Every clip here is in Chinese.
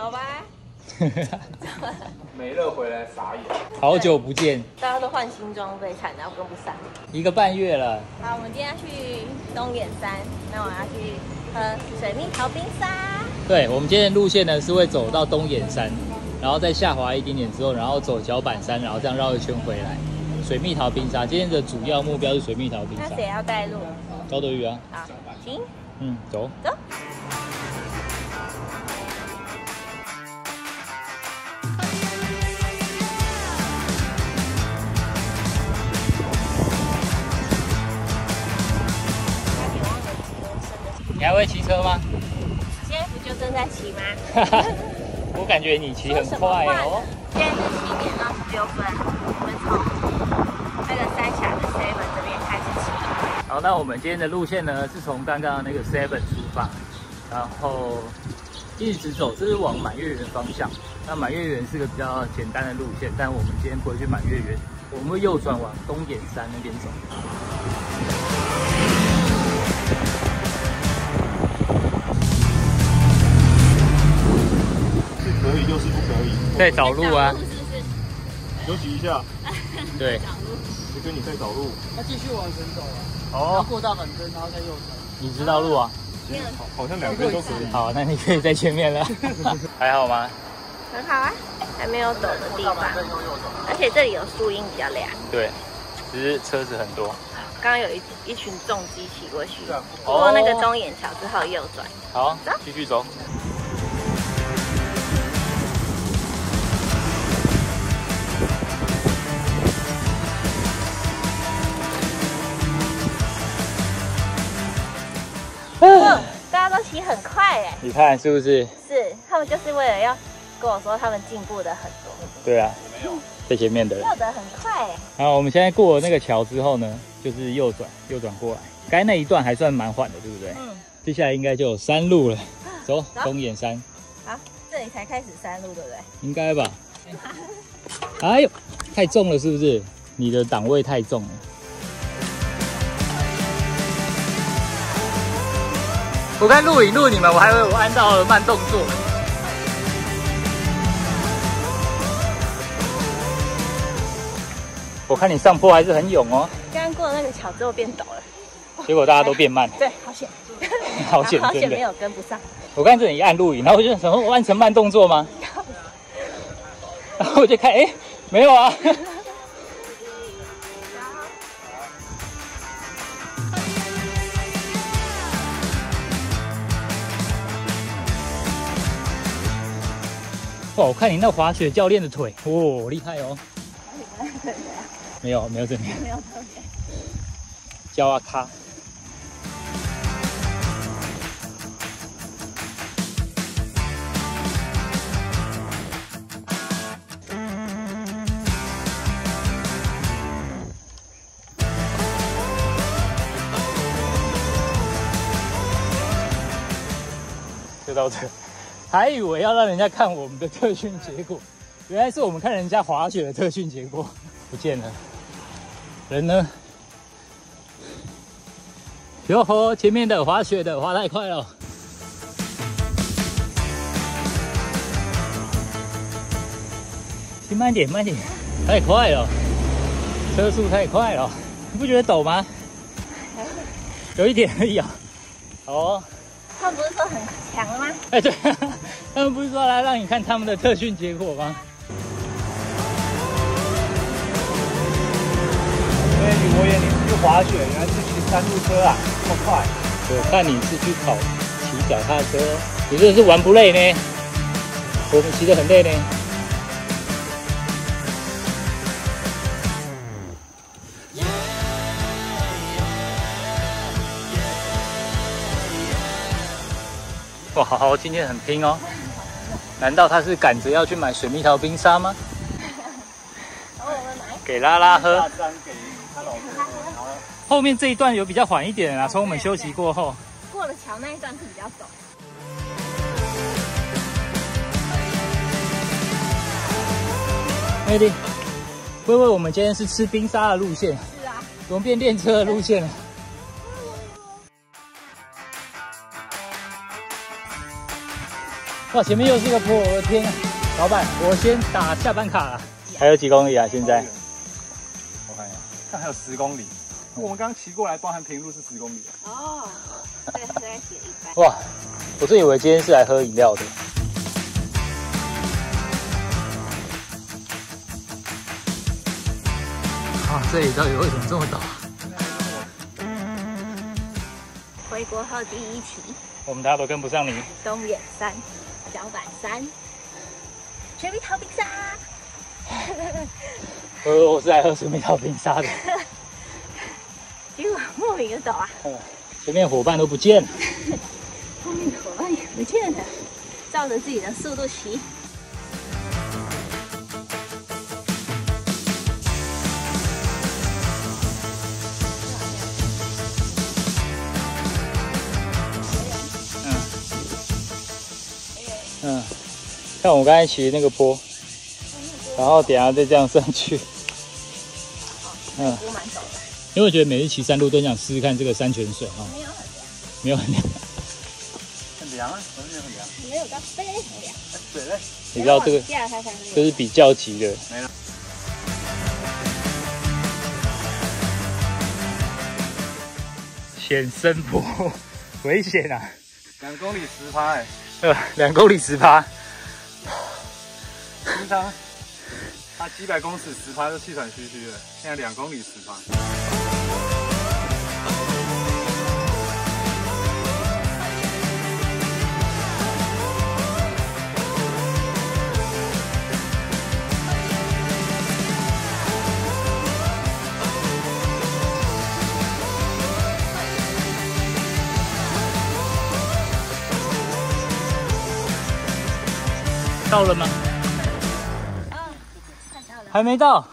走吧。 美乐回来傻眼， 好久不见， 大家都换新装备，惨到跟不上。 1个半月了。 好，我们今天要去东眼山，那我要去喝水蜜桃冰沙。 对，我们今天的路线呢是会走到东眼山，然后再下滑一点点之后，然后走脚板山，然后这样绕一圈回来。水蜜桃冰沙，今天的主要目标是水蜜桃冰沙。 那谁要带路？ 高德宇啊。 好，行。 走。 走。 你还会骑车吗？ 现在不就正在骑吗？ 我感觉你骑很快哦。 现在是7点26分，我们从那个三峡的 Seven 这边开始骑。 好，那我们今天的路线呢，是从刚刚那个 Seven 出发，然后一直走，这是往满月园方向。那满月园是个比较简单的路线，但我们今天不会去满月园，我们会右转往东眼山那边走。 可以就是不可以。 在找路啊。 休息一下。 对。 就跟你在找路。 那继续往前走啊。 哦。 然后过大板灯，然后再右转。 你知道路啊？ 好像2边都可以。 好，那你可以在前面了。还好吗？ 很好啊，还没有走的地方，而且这里有树荫比较凉。 对，只是车子很多。 刚刚有一群重机骑过去，过那个东眼桥之后右转。 好，继续走。 大家都骑很快哎， 你看是不是？ 是，他们就是为了要跟我说他们进步的很多。 对啊，在前面的人跳得很快哎。 然后我们现在过了那个桥之后呢，就是右转过来。刚才那一段还算蛮缓的，对不对？接下来应该就有山路了，走东眼山。 好，这里才开始山路，对不对？ 应该吧。哎呦，太重了是不是？你的档位太重了。我看录影录你们，我还以为我按到了慢动作。我看你上坡还是很勇哦。 刚刚过了那个桥之后变陡了， 结果大家都变慢。 对，好险， 好险，真的没有跟不上。 我刚才一按录影，然后我就想说，我按成慢动作吗？然后我就看，哎，没有啊。哇，我看你那滑雪教练的腿，哦，厉害哦。没有这边， 没有特别。 教啊咖。就到这。还以为要让人家看我们的特训结果，原来是我们看人家滑雪的特训结果，不见了。人呢？哟吼，前面的滑雪的滑太快了。骑慢点，慢点，太快了，车速太快了，你不觉得陡吗？有一点而已啊。好哦。 他们不是说很强吗？ 哎，对，他们不是说来让你看他们的特训结果吗？ 因为我以为你是去滑雪，原来是骑山路车啊，这么快。 我看你是去考骑脚踏车，你这是玩不累呢？我们骑得很累呢。哇，好好，今天很拼哦。难道他是赶着要去买水蜜桃冰沙吗？给拉拉喝。 下山给他老婆，然后后面这一段有比较缓一点啊，从我们休息过后。 过了桥那一段是比较陡。 妹弟，薇薇，我们今天是吃冰沙的路线。 是啊。 怎么变练车的路线了？ 哇，前面又是一个坡，我的天啊！老板，我先打下班卡了。还有几公里啊？现在？ 我看一下，看还有10公里。我们刚刚骑过来，包含平路是10公里。 哦，对，大概骑了一半。 哇，我真以为今天是来喝饮料的。啊，这里到底为什么这么陡？ 回国后第一期， 我们大家都跟不上你。 东眼山、脚板山、水蜜桃冰沙。 我是来喝水蜜桃冰沙的。 结果莫名的陡啊！ 前面伙伴都不见了， 后面的伙伴也不见了，照着自己的速度骑。 看我刚才骑那个坡，然后等下再这样上去。 坡蛮陡的。 因为我觉得每次骑山路都想试试看这个山泉水哈。没有很凉。 很凉啊，我这边很凉。 没有到非常凉。 水嘞？ 你知道这个就是比较级的。 没了。 险深坡，危险啊 ！2公里10%哎。 2公里10%。 平常他几百公尺10%就气喘吁吁了，现在2公里10%。 到了吗？还没到。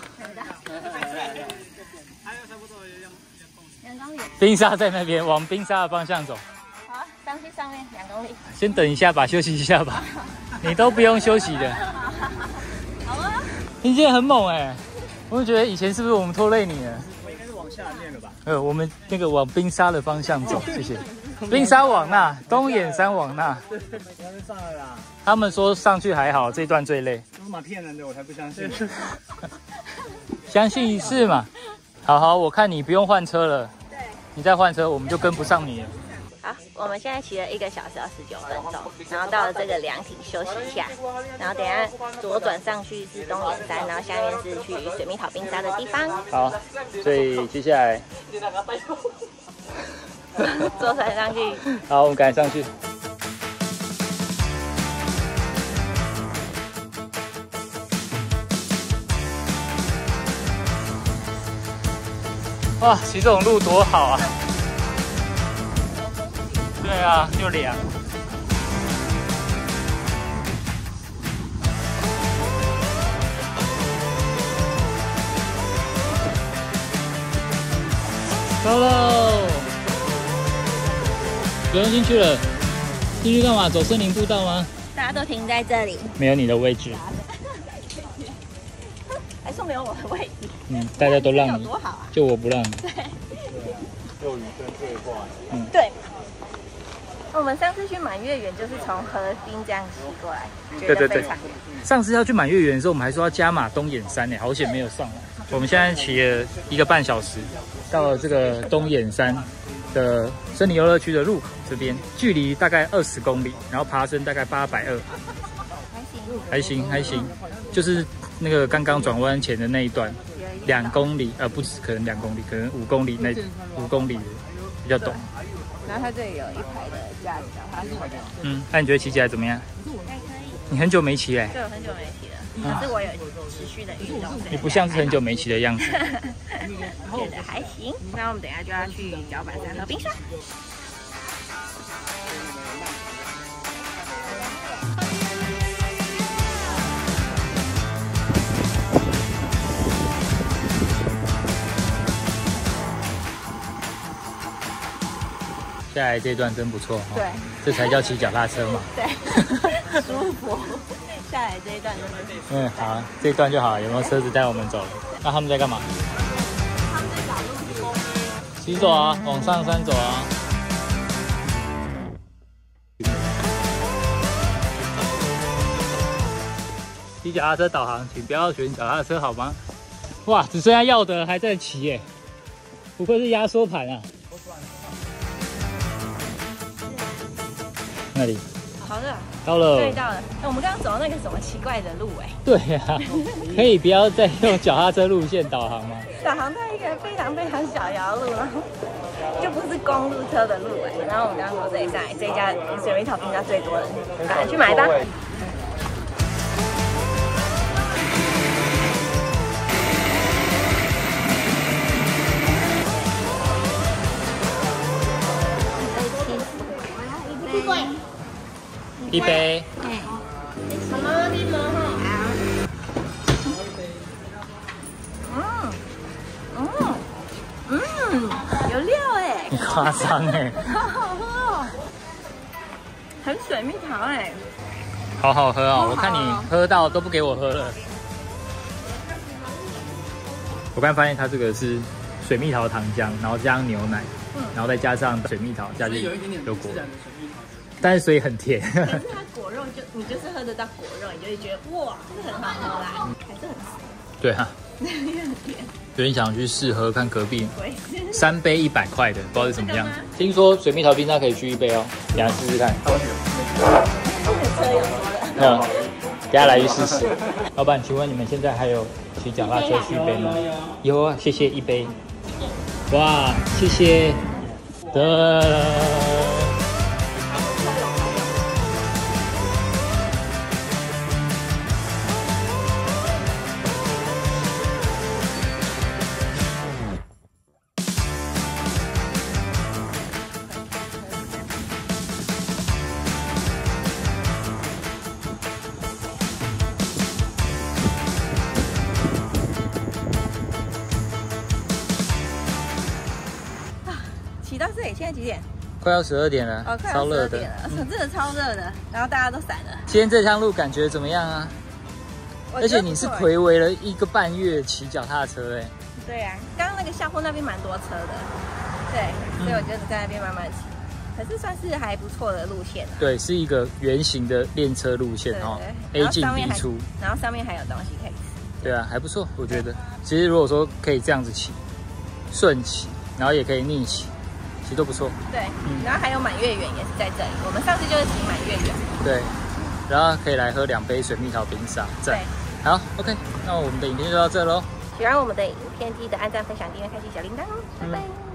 2公里。 冰沙在那边，往冰沙的方向走。 好，上去上面2公里。 先等一下吧，休息一下吧。你都不用休息的。 好啊。 你今天很猛哎，我就觉得以前是不是我们拖累你了？ 我应该是往下面了吧？ 我们那个往冰沙的方向走，谢谢。冰沙往那，东眼山往那。 不要再上了啦！ 他们说上去还好，这段最累。 都是蛮骗人的，我才不相信。 相信一次嘛。好，我看你不用换车了。 对。 你再换车，我们就跟不上你了。 好，我们现在骑了1个小时29分钟，然后到了这个凉亭休息一下，然后等一下左转上去是东眼山，然后下面是去水蜜桃冰沙的地方。 好，所以接下来坐船上去。 好，我们赶紧上去。哇，骑这种路多好啊！对啊，又凉。到喽！不用进去了，进去干嘛？走森林步道吗？ 大家都停在这里， 没有你的位置。 还说没有我的位置。 大家都让你， 有多好啊！ 就我不让你。 对。 肉鱼跟对话。 对。我们上次去满月园就是从河滨这样骑过来，觉得非常远。 上次要去满月园的时候，我们还说要加码东眼山呢，好险没有上来。我们现在骑了1个半小时，到了这个东眼山的森林游乐区的入口这边，距离大概20公里，然后爬升大概820。还行，就是那个刚刚转弯前的那一段，2公里，不止，可能2公里，可能5公里那5公里比较陡。 然后它这里有一排的架子脚踏车。 那你觉得骑起来怎么样？ 还可以。 你很久没骑嘞？ 对，我很久没骑了，可是我有持续的运动。 你不像是很久没骑的样子。 觉得还行。那我们等一下就要去脚板山和冰沙。 下来这段真不错哈， 对， 这才叫骑脚踏车嘛。 对，舒服。下来这一段真的是。 好，这一段就好了。有没有车子带我们走？那他们在干嘛？ 他们在找路。 骑走啊，往上山走啊。 骑脚踏车导航，请不要选脚踏车好吗？哇，只剩下耀德还在骑耶，不愧是压缩盘啊！那里好热， 到了， 对，到了。哎，我们刚刚走那个什么奇怪的路哎。 对呀、可以不要再用脚踏车路线导航吗？ 导航在一个非常非常小条路，然后就不是公路车的路哎。然后我们刚刚从这里上来，这一家水蜜桃冰沙最多人，赶快去买吧。 一杯。 有料哎， 你夸张哎， 好好喝哦，很水蜜桃哎， 好好喝哦！ 好好我看你喝到都不给我喝了。我刚发现它这个是水蜜桃糖浆，然后加上牛奶，然后再加上水蜜桃，加进有一点点有果自，然的水蜜桃。 但是所以很甜。 可是它果肉你就是喝得到果肉，你就会觉得哇，这个很好喝啦，还是很对啊， 很甜。 有点想去试喝看隔壁对 3杯100块的，不知道是什么样子这个吗。 听说水蜜桃冰沙可以续一杯哦，等下试试看。 车有多的？ 等下来去试试。老板，请问你们现在还有骑脚踏车续杯吗？有啊，谢谢一杯。哇，谢谢。 骑到这里，现在几点？ 快要12点了， 哦，快要超热 12点的。 了，真的超热的。然后大家都散了。 今天这趟路感觉怎么样啊？而且你是睽违了1个半月骑脚踏车哎。 对啊，刚刚那个下坡那边蛮多车的，对，所以我就在那边慢慢骑。可是算是还不错的路线啊。 对，是一个圆形的练车路线哦，A 进 B 出， 然后上面还有东西可以吃。 对啊，还不错，我觉得。其实如果说可以这样子骑，顺骑，然后也可以逆骑，其实都不错。 对，然后还有满月圆也是在这里，我们上次就是骑满月圆。 对，然后可以来喝2杯水蜜桃冰沙，赞。好 ，OK， 那我们的影片就到这喽。 喜欢我们的影片，记得按赞、分享、订阅、开启小铃铛哦，拜拜。